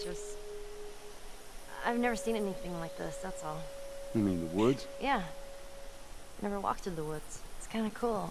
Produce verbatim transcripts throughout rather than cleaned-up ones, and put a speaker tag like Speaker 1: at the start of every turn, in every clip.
Speaker 1: just... I've never seen anything like this, that's all.
Speaker 2: You mean the woods?
Speaker 1: Yeah. Never walked through the woods. It's kind of cool.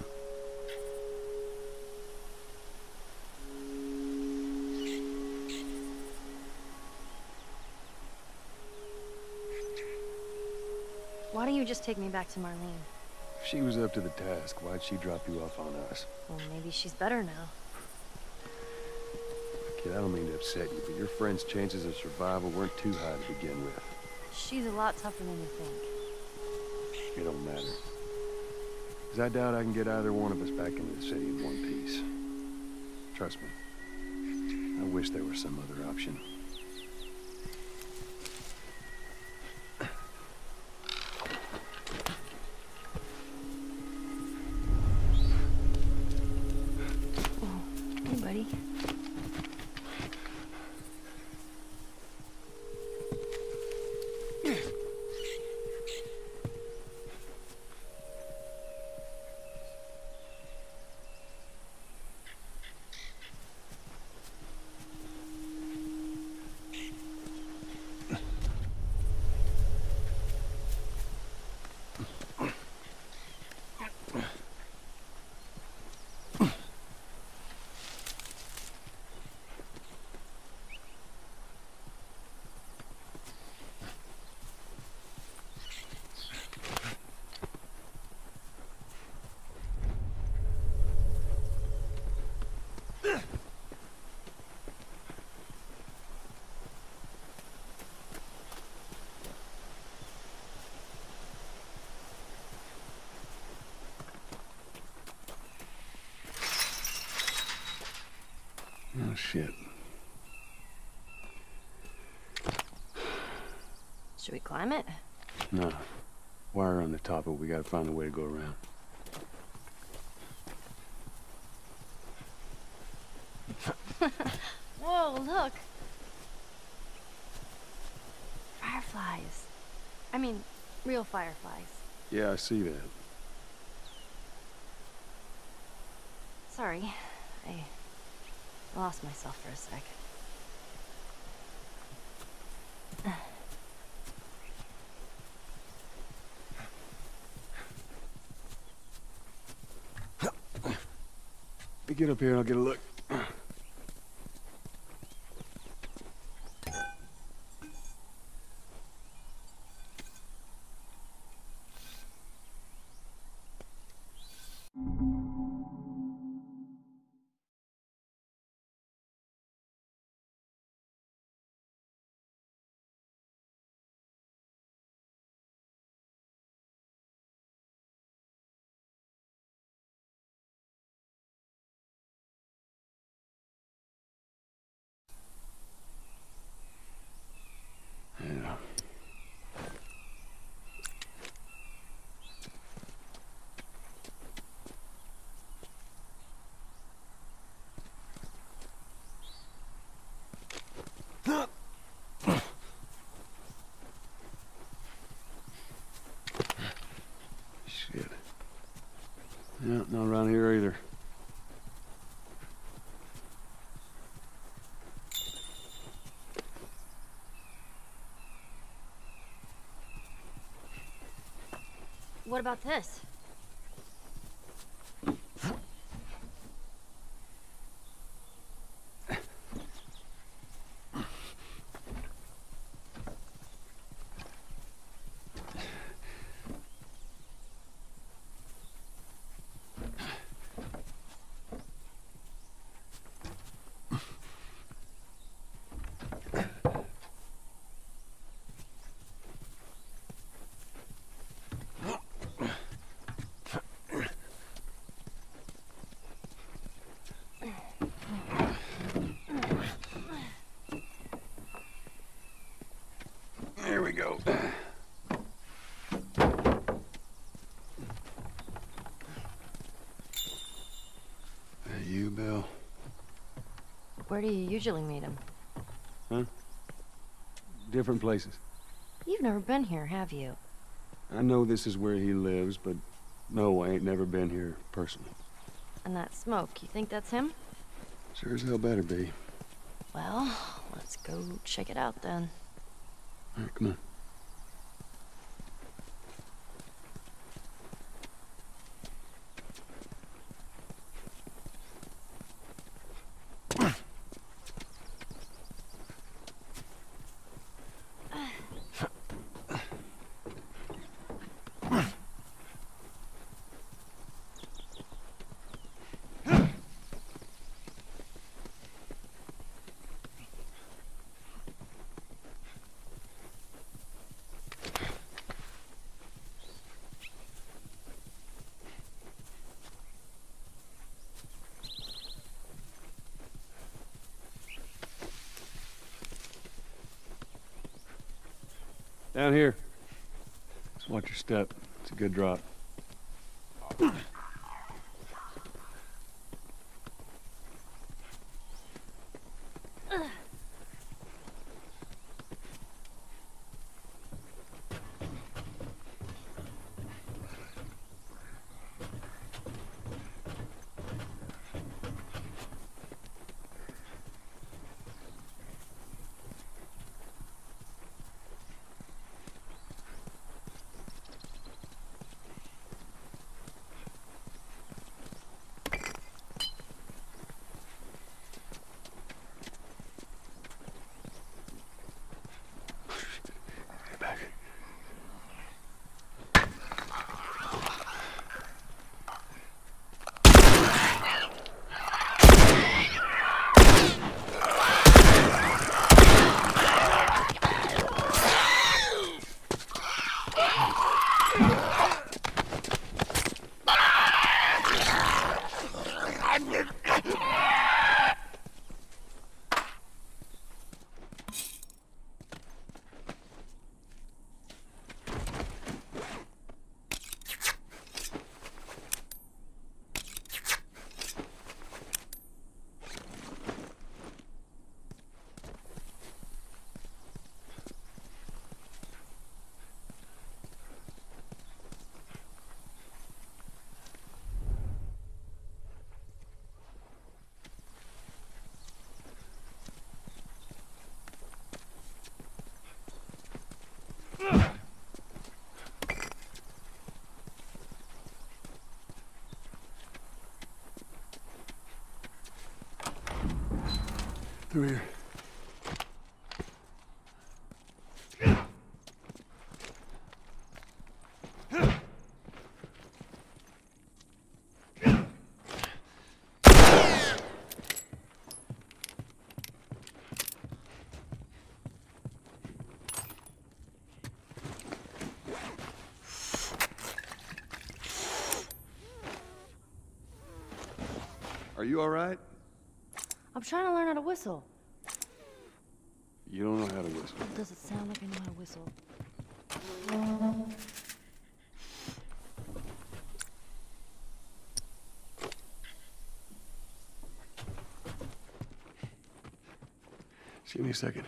Speaker 1: Why don't you just take me back to Marlene?
Speaker 2: If she was up to the task, why'd she drop you off on us?
Speaker 1: Well, maybe she's better now.
Speaker 2: Kid, I don't mean to upset you, but your friend's chances of survival weren't too high to begin with.
Speaker 1: She's a lot tougher than you think.
Speaker 2: It don't matter. Because I doubt I can get either one of us back into the city in one piece. Trust me. I wish there was some other option. Oh, shit.
Speaker 1: Should we climb it?
Speaker 2: No. Wire on the top of it. We gotta find a way to go around.
Speaker 1: Whoa, look! Fireflies. I mean, real fireflies.
Speaker 2: Yeah, I see that.
Speaker 1: Sorry. I... I lost myself for a sec.
Speaker 2: You get up here and I'll get a look. Yeah. Shit. Yeah, not around here either.
Speaker 1: What about this? Here we go. You, Bill? Where do you usually meet him?
Speaker 2: Huh? Different places.
Speaker 1: You've never been here, have you?
Speaker 2: I know this is where he lives, but no, I ain't never been here personally.
Speaker 1: And that smoke, you think that's him?
Speaker 2: Sure as hell better be.
Speaker 1: Well, let's go check it out then.
Speaker 2: All right, come on. Down here. Just watch your step. It's a good drop. Through here. Are you all right?
Speaker 1: I'm trying to learn how to whistle.
Speaker 2: You don't know how to whistle.
Speaker 1: Does it sound like I know how to whistle?
Speaker 2: Just give me a second.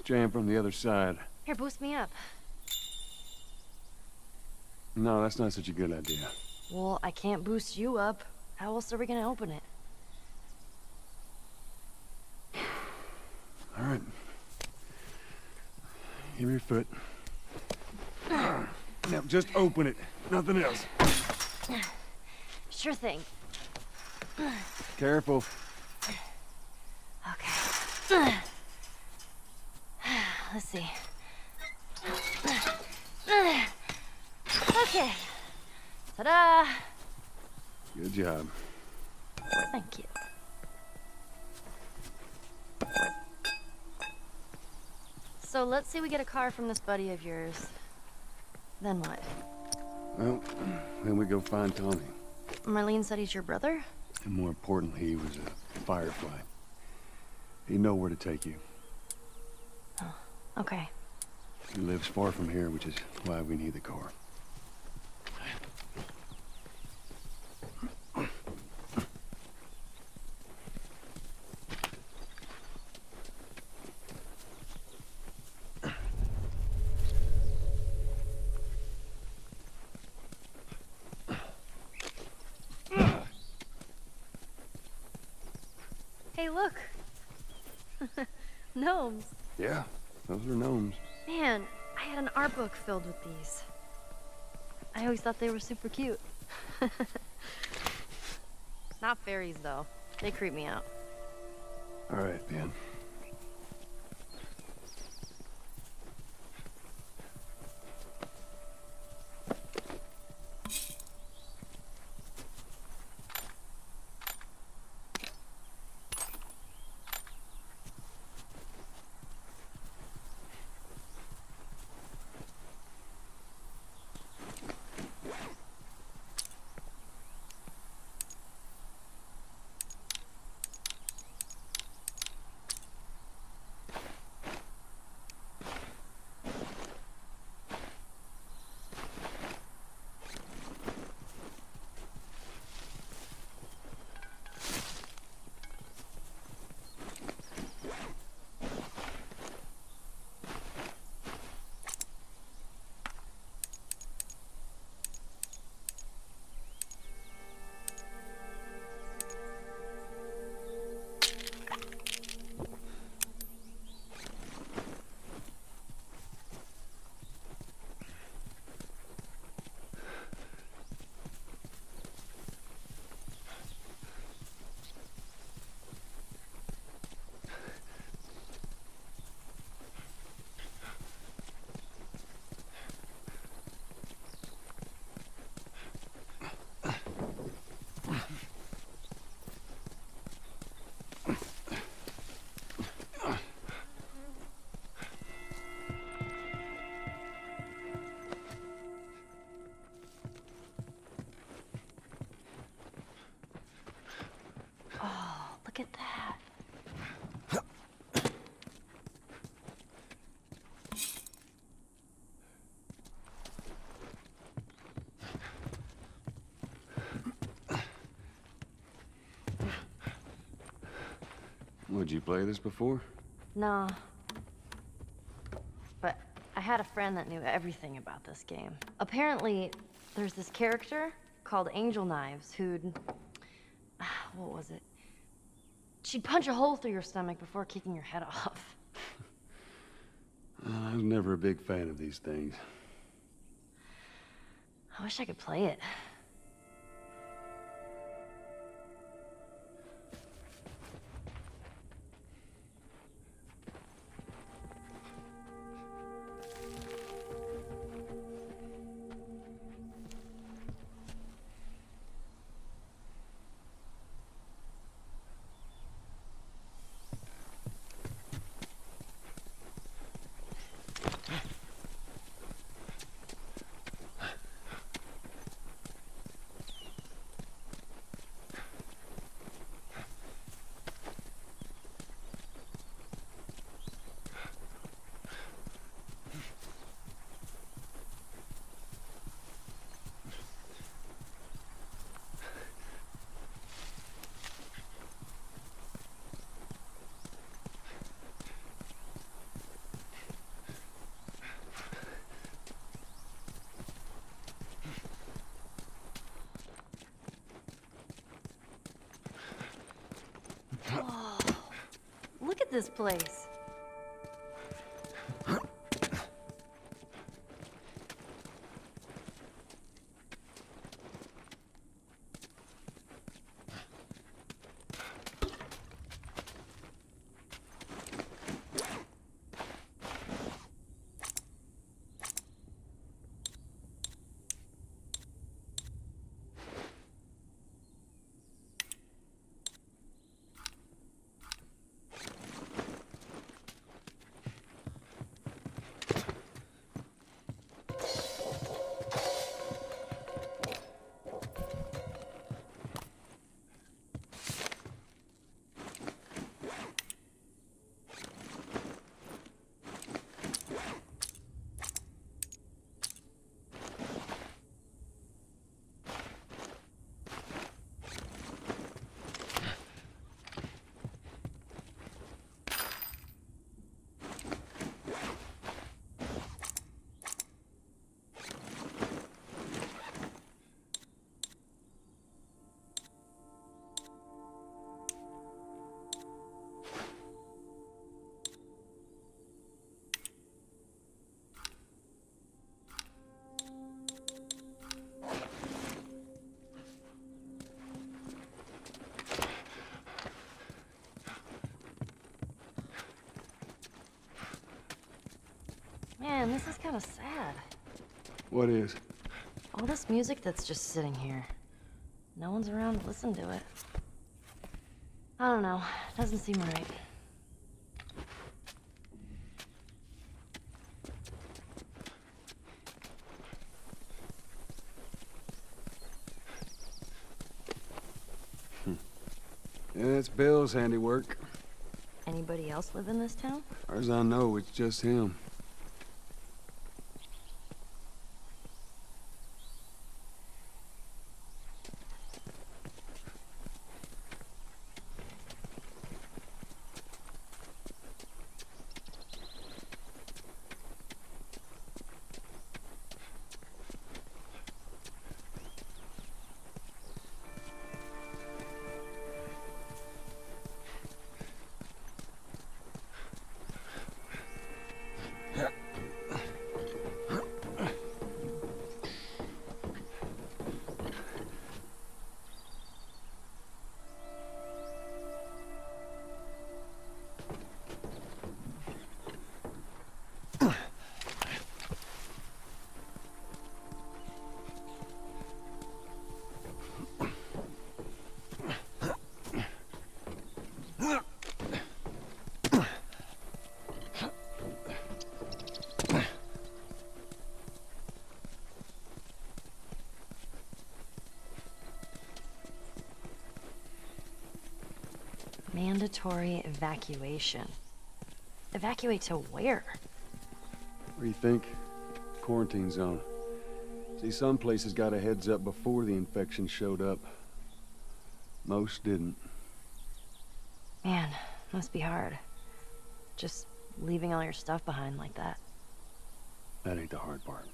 Speaker 2: jam from the other side.
Speaker 1: Here, boost me up.
Speaker 2: No, that's not such a good idea.
Speaker 1: Well, I can't boost you up. How else are we gonna open it?
Speaker 2: All right. Give me your foot. Now, just open it. Nothing else.
Speaker 1: Sure thing.
Speaker 2: Careful.
Speaker 1: Okay. Let's see. Okay. Ta-da!
Speaker 2: Good job.
Speaker 1: Thank you. So let's say we get a car from this buddy of yours. Then what?
Speaker 2: Well, then we go find Tommy.
Speaker 1: Marlene said he's your brother?
Speaker 2: And more importantly, he was a firefly. He'd know where to take you.
Speaker 1: Oh, okay.
Speaker 2: He lives far from here, which is why we need the car.
Speaker 1: Hey, look! Gnomes.
Speaker 2: Yeah, those are gnomes.
Speaker 1: Man, I had an art book filled with these. I always thought they were super cute. Not fairies, though. They creep me out.
Speaker 2: All right, Ben.
Speaker 1: Look at that.
Speaker 2: Would you play this before?
Speaker 1: No. But I had a friend that knew everything about this game. Apparently, there's this character called Angel Knives who'd... What was it? She'd punch a hole through your stomach before kicking your head off.
Speaker 2: Uh, I was never a big fan of these things.
Speaker 1: I wish I could play it. this place? Man, this is kind of sad.
Speaker 2: What is?
Speaker 1: All this music that's just sitting here. No one's around to listen to it. I don't know. Doesn't seem right.
Speaker 2: Yeah, it's Bill's handiwork.
Speaker 1: Anybody else live in this town?
Speaker 2: As far as I know, it's just him.
Speaker 1: Mandatory evacuation. Evacuate to where?
Speaker 2: What do you think? Quarantine zone. See, some places got a heads up before the infection showed up. Most didn't.
Speaker 1: Man, must be hard. Just leaving all your stuff behind like that.
Speaker 2: That ain't the hard part.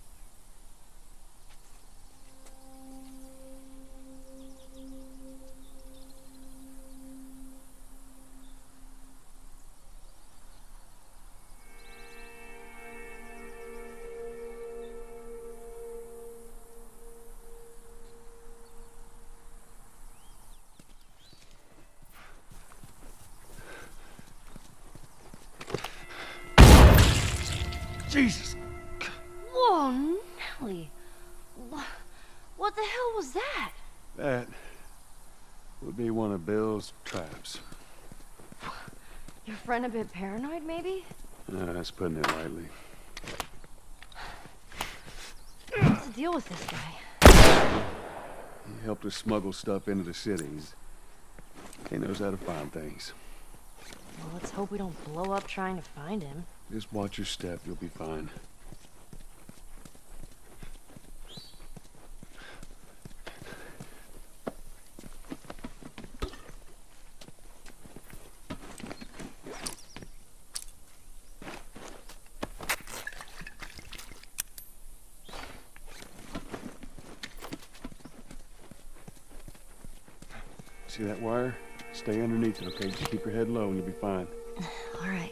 Speaker 2: Jesus!
Speaker 1: Whoa, Nelly! Wha- What the hell was that?
Speaker 2: That would be one of Bill's traps.
Speaker 1: Your friend a bit paranoid, maybe?
Speaker 2: Uh, that's putting it lightly.
Speaker 1: What's the deal with this guy?
Speaker 2: He helped us smuggle stuff into the cities. He knows how to find things.
Speaker 1: Well, let's hope we don't blow up trying to find him.
Speaker 2: Just watch your step, you'll be fine. See that wire? Stay underneath it, okay? Just keep your head low and you'll be fine.
Speaker 1: All right.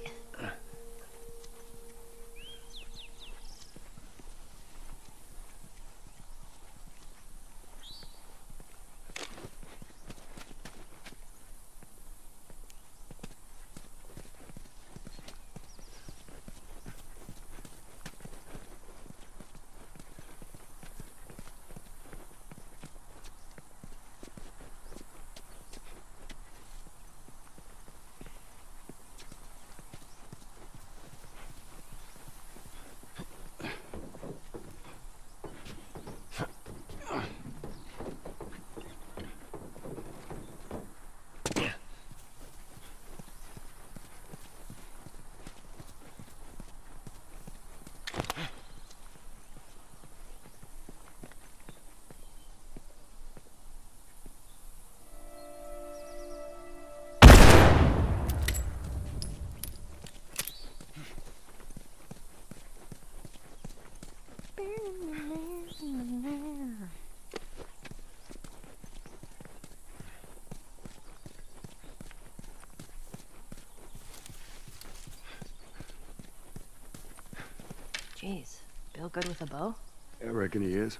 Speaker 1: Jeez, Bill good with a bow?
Speaker 2: I reckon he is.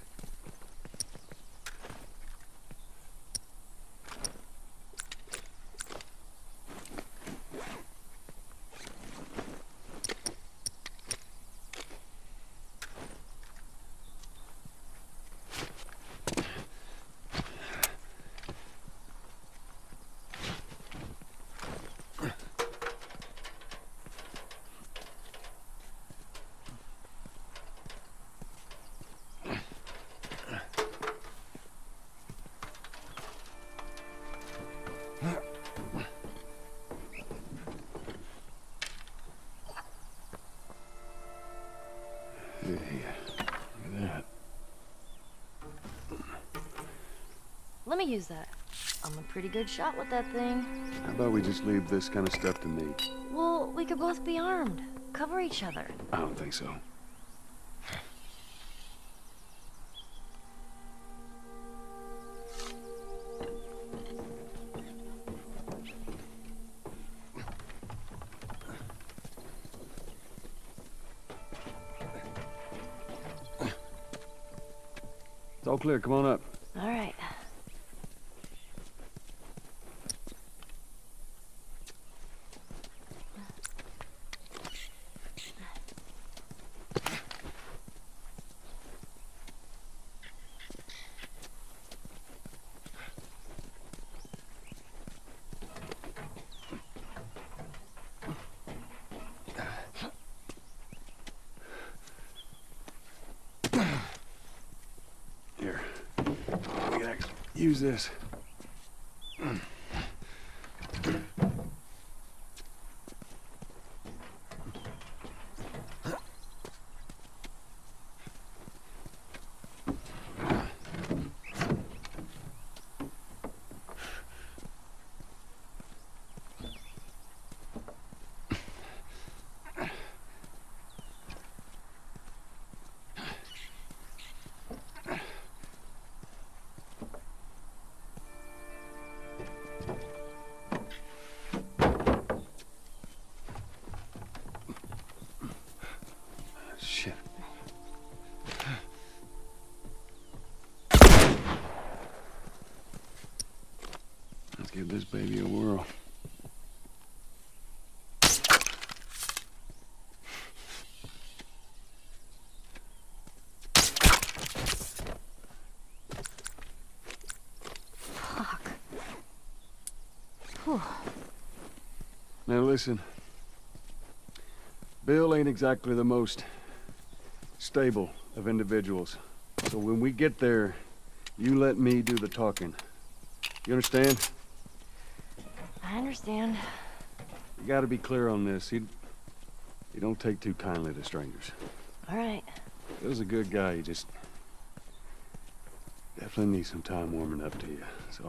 Speaker 1: Let me use that. I'm a pretty good shot with that thing.
Speaker 2: How about we just leave this kind of stuff to me?
Speaker 1: Well, we could both be armed. Cover each other.
Speaker 2: I don't think so. It's all clear. Come on up.
Speaker 1: All right.
Speaker 2: Here. We gotta use this. Shit. Let's give this baby a whirl.
Speaker 1: Fuck. Whew.
Speaker 2: Now listen. Bill ain't exactly the most stable of individuals. So when we get there, you let me do the talking. You understand?
Speaker 1: I understand.
Speaker 2: You gotta be clear on this. He, he don't take too kindly to strangers.
Speaker 1: All right.
Speaker 2: Bill's a good guy. He just definitely needs some time warming up to you. So.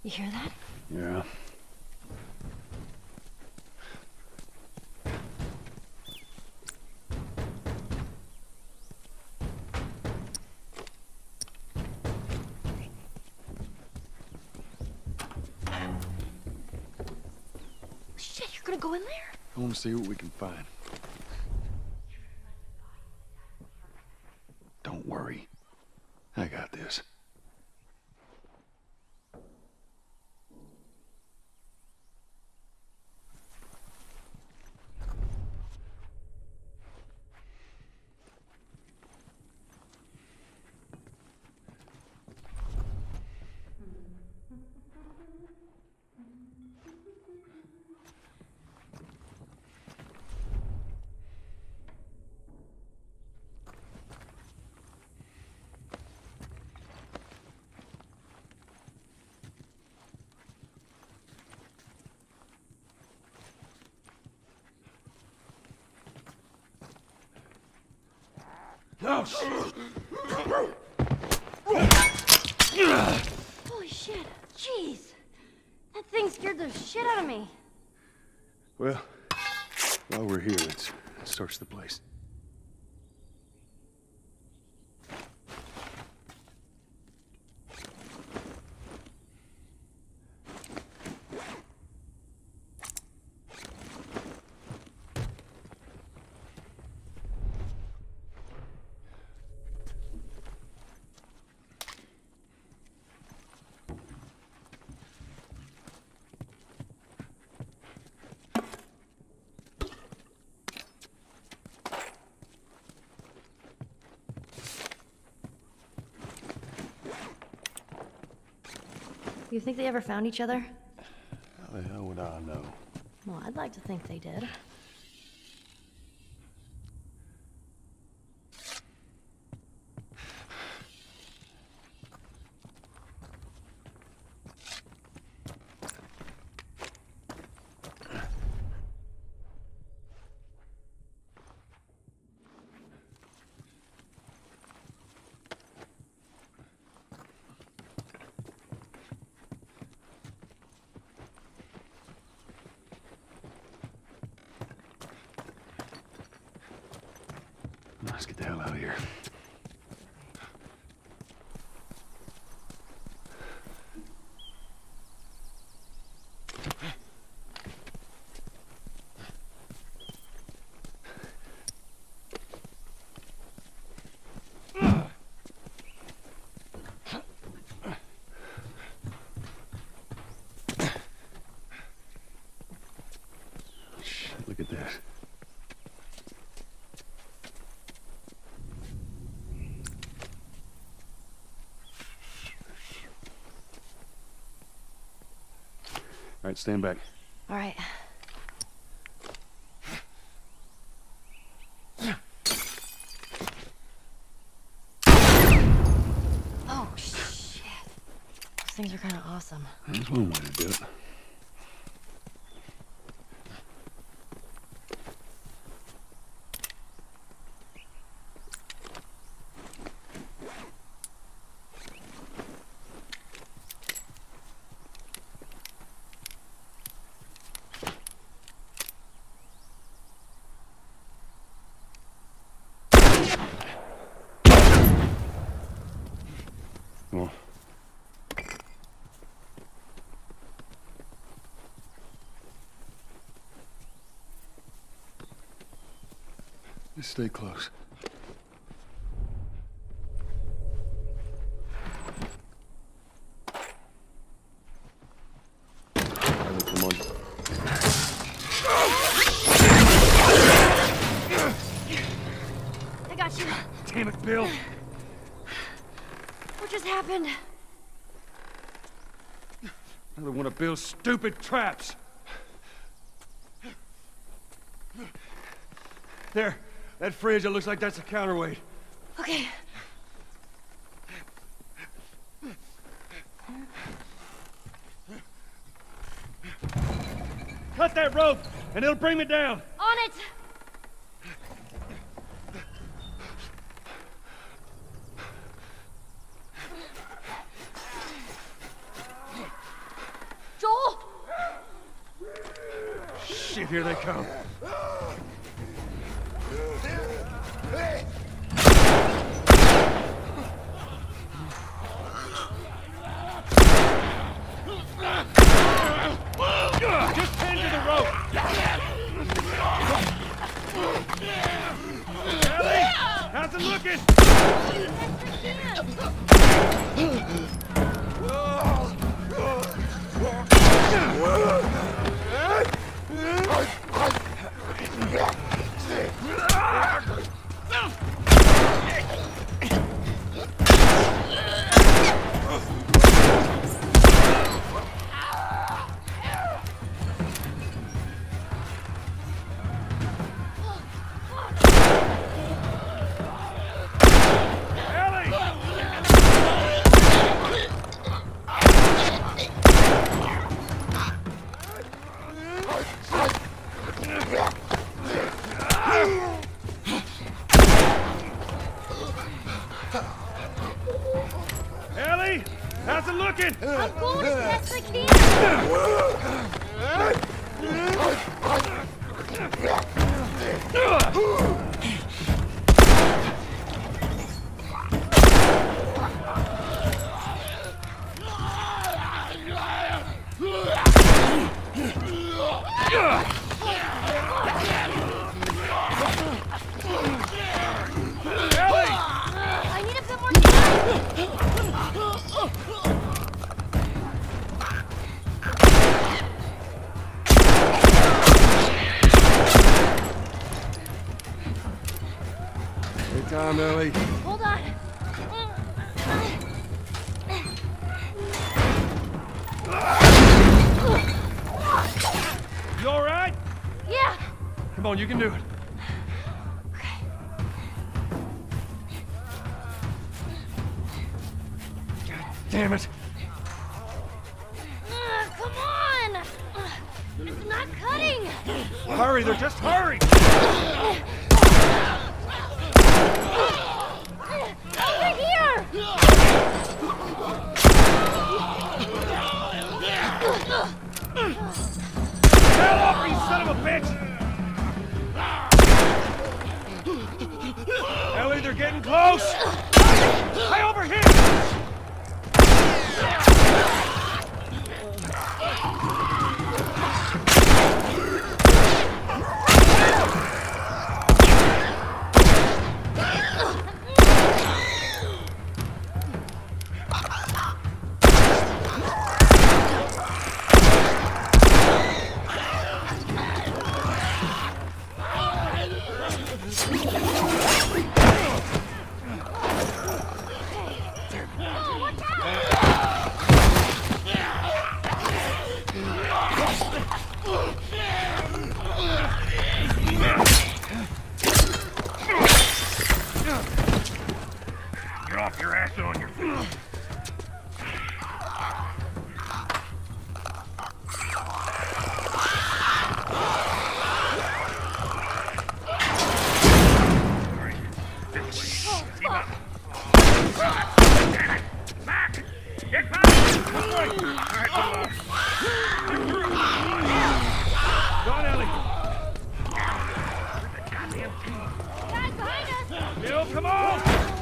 Speaker 1: You hear that?
Speaker 2: Yeah.
Speaker 1: Shit, you're gonna go in there?
Speaker 2: I want to see what we can find. Don't worry. I got this. Oh, shit.
Speaker 1: Holy shit. Jeez. That thing scared the shit out of me.
Speaker 2: Well, while we're here, let's search the place.
Speaker 1: You think they ever found each other?
Speaker 2: How the hell would I know?
Speaker 1: Well, I'd like to think they did.
Speaker 2: Let's get the hell out of here. Shit, look at this. All right, stand back.
Speaker 1: All right. Oh, shit. Those things are kind of awesome.
Speaker 2: That's one way to do it. Come on. Just stay close. Tyler, come on.
Speaker 1: I got you.
Speaker 2: Damn it, Bill!
Speaker 1: What just happened?
Speaker 2: Another one of Bill's stupid traps. There, that fridge, it looks like that's a counterweight.
Speaker 1: Okay.
Speaker 2: Cut that rope, and it'll bring me down.
Speaker 1: On it!
Speaker 2: Shit, here they come. Just tend to the rope. Ellie, how's it looking? Ellie, how's it looking?
Speaker 1: I'm going as best I can. I need a bit more time.
Speaker 2: Take time, Ellie.
Speaker 1: Hold on.
Speaker 2: You all right?
Speaker 1: Yeah.
Speaker 2: Come on, you can do it. Damn it.
Speaker 1: Uh, come on. Uh, It's not cutting.
Speaker 2: Hurry, they're just hurry.
Speaker 1: Over here.
Speaker 2: Hell off, you son of a bitch! Ellie, they're getting close! Hey, over here!
Speaker 3: Get off your ass on your feet. Get back! All right,
Speaker 2: Go on, Ellie.
Speaker 1: Guys, behind us.
Speaker 2: Bill, come on!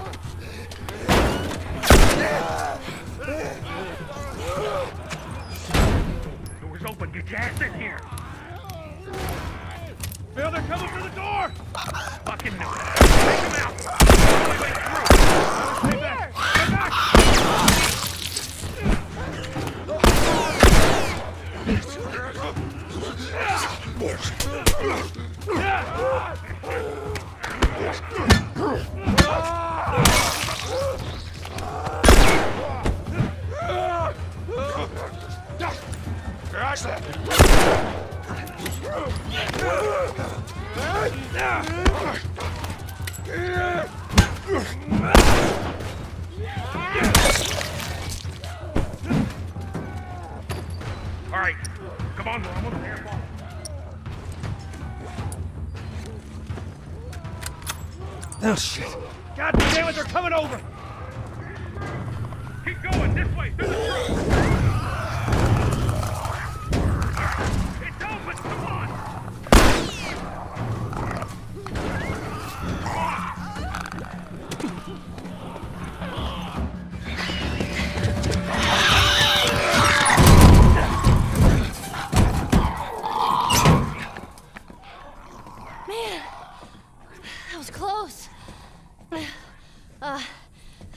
Speaker 3: Door's open. Get your ass in here.
Speaker 2: Bill, they're coming for the door!
Speaker 3: Fucking no. Take him out. All the way through.
Speaker 2: Stay back! Stay back!
Speaker 3: All right. Come on, we're almost there.
Speaker 2: Oh, shit. God damn it, they're coming over!
Speaker 3: Keep going this way, through the truck. It's open. Come on.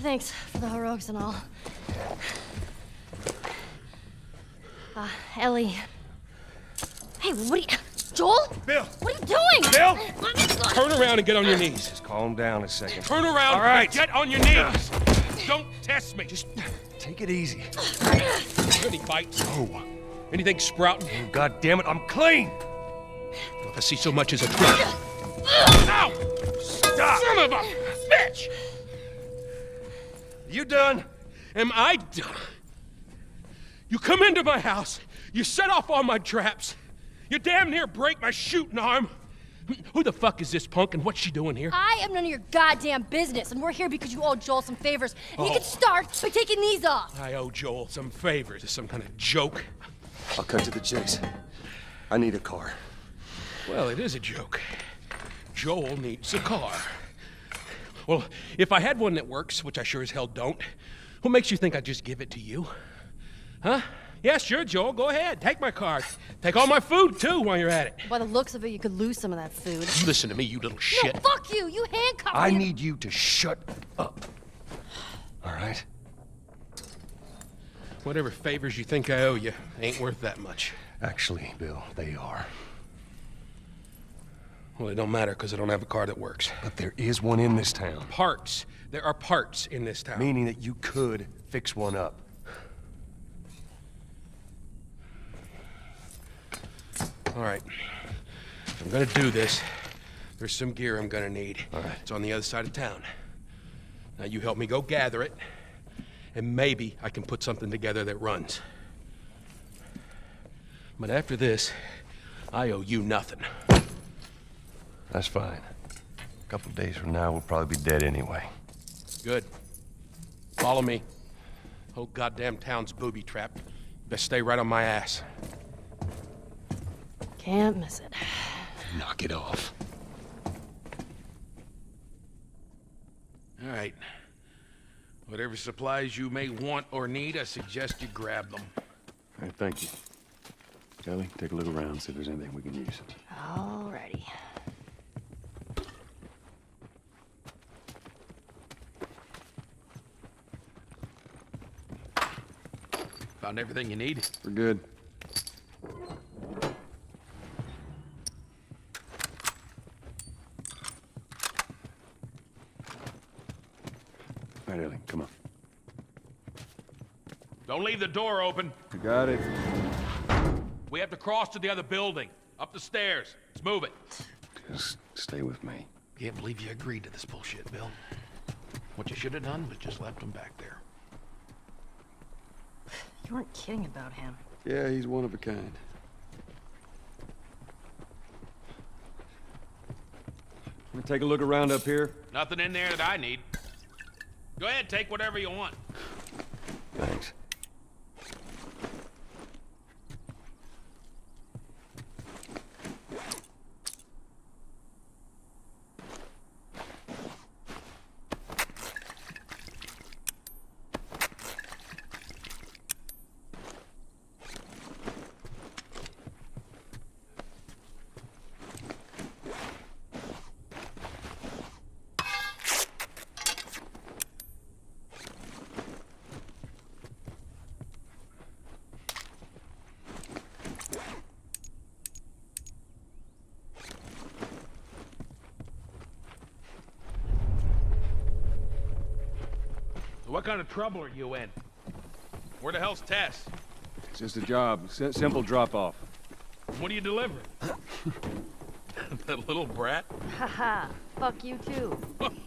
Speaker 1: Thanks for the heroics and all. Uh, Ellie. Hey, what are you... Joel?
Speaker 3: Bill!
Speaker 1: What are you doing?
Speaker 3: Bill!
Speaker 1: Let me go.
Speaker 3: Turn around and get on your knees.
Speaker 2: Just calm down a second.
Speaker 3: Turn around
Speaker 2: All right.
Speaker 3: and get on your knees. Don't test me. Just
Speaker 2: Take it easy.
Speaker 3: got any bites?
Speaker 2: Oh,
Speaker 3: Anything sprouting?
Speaker 2: oh, God damn it, I'm clean!
Speaker 3: If I see so much as a twig. Ow!
Speaker 2: Stop!
Speaker 3: Son of a bitch!
Speaker 2: You done?
Speaker 3: Am I done? You come into my house, you set off all my traps, you damn near break my shooting arm. Who the fuck is this punk and what's she doing here?
Speaker 1: I am none of your goddamn business, and we're here because you owe Joel some favors. And you
Speaker 3: Oh.
Speaker 1: can start by taking these off.
Speaker 3: I owe Joel some favors. Is some kind of joke?
Speaker 2: I'll cut to the chase. I need a car.
Speaker 3: Well, it is a joke. Joel needs a car. Well, if I had one that works, which I sure as hell don't, what makes you think I'd just give it to you? Huh? Yeah, sure, Joel, go ahead. Take my car. Take all my food, too, while you're at it.
Speaker 1: By the looks of it, you could lose some of that food.
Speaker 3: Listen to me, you little shit.
Speaker 1: No, fuck you! You handcuffed
Speaker 2: I
Speaker 1: me.
Speaker 2: need you to shut up. All right?
Speaker 3: Whatever favors you think I owe you ain't worth that much.
Speaker 2: Actually, Bill, they are.
Speaker 3: Well, it don't matter, because I don't have a car that works.
Speaker 2: But there is one in this town.
Speaker 3: Parts. There are parts in this town.
Speaker 2: Meaning that you could fix one up.
Speaker 3: All right. If I'm gonna do this, there's some gear I'm gonna need.
Speaker 2: All right.
Speaker 3: It's on the other side of town. Now you help me go gather it, and maybe I can put something together that runs. But after this, I owe you nothing.
Speaker 2: That's fine. A couple days from now, we'll probably be dead anyway.
Speaker 3: Good. Follow me. Whole goddamn town's booby trapped. Best stay right on my ass.
Speaker 1: Can't miss it.
Speaker 2: Knock it off.
Speaker 3: All right. Whatever supplies you may want or need, I suggest you grab them.
Speaker 2: All right, thank you. Ellie, take a look around, see if there's anything we can use.
Speaker 1: Alrighty.
Speaker 3: Found everything you need?
Speaker 2: We're good. All right, Ellie, come on.
Speaker 3: Don't leave the door open.
Speaker 2: You got it.
Speaker 3: We have to cross to the other building. Up the stairs. Let's move it.
Speaker 2: Just stay with me.
Speaker 3: Can't believe you agreed to this bullshit, Bill. What you should have done was just left him back there.
Speaker 1: You weren't kidding about him.
Speaker 2: Yeah, he's one of a kind. Let me take a look around up here.
Speaker 3: Nothing in there that I need. Go ahead, take whatever you want.
Speaker 2: Thanks.
Speaker 3: What kind of trouble are you in? Where the hell's Tess?
Speaker 2: It's just a job. S simple drop-off.
Speaker 3: What are you delivering? That little brat?
Speaker 1: Haha. Fuck you too.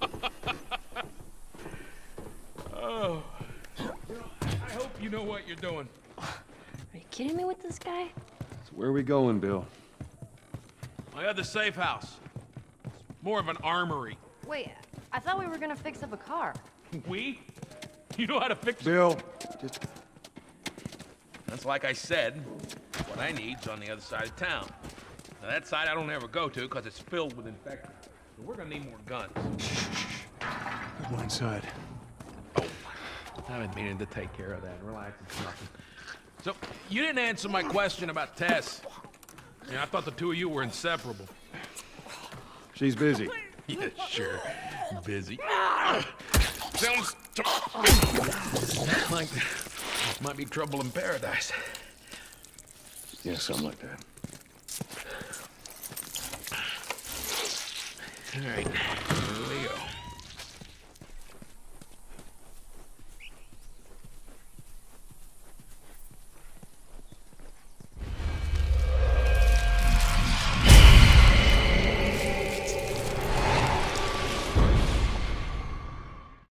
Speaker 3: Oh. I hope you know what you're doing.
Speaker 1: Are you kidding me with this guy?
Speaker 2: So where are we going, Bill?
Speaker 3: My other safe house. It's more of an armory.
Speaker 1: Wait, I thought we were gonna fix up a car.
Speaker 3: We? You know how to fix it?
Speaker 2: Bill, just...
Speaker 3: That's like I said. What I need's on the other side of town. Now that side I don't ever go to because it's filled with infected. So we're gonna need more guns.
Speaker 2: Go inside.
Speaker 3: Oh, I've been meaning to take care of that. Relax, it's nothing. So, you didn't answer my question about Tess. Yeah, I thought the two of you were inseparable.
Speaker 2: She's busy.
Speaker 3: Yeah, sure. Busy.
Speaker 4: Sounds to... like might be trouble in paradise.
Speaker 2: Yeah, something like that.
Speaker 4: All right.